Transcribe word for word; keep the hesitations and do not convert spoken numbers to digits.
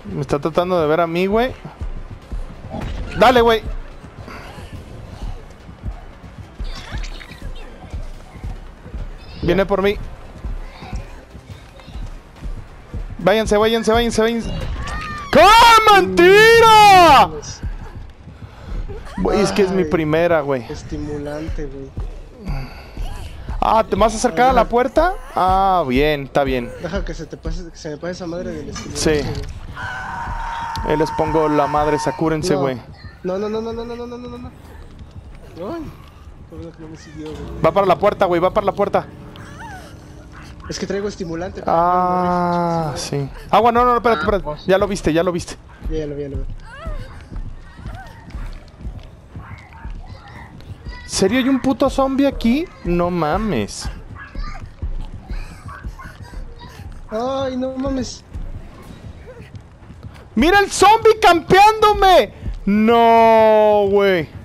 Me está tratando de ver a mí, güey. Dale, güey. Viene por mí. Váyanse, váyanse, váyanse, váyanse. ¡Qué mentira! Güey, es que es mi primera, güey. Estimulante, güey. Ah, ¿te vas a acercar a la puerta? Ah, bien, está bien. Deja que se te pase, que se me pase esa madre del estimulante. Sí. Güey. Ahí les pongo la madre, sacúrense, güey. No, no, no, no, no, no, no, no, no, no. Ay, qué bueno que no me siguió, güey. Va para la puerta, güey, va para la puerta. Es que traigo estimulante. Ah, sí. Agua, no, no, no, espérate, espérate. Ya lo viste, ya lo viste. Ya, ya lo vi, ya lo vi. ¿Serio hay un puto zombie aquí? No mames. Ay, no mames. ¡Mira el zombie campeándome! No, güey.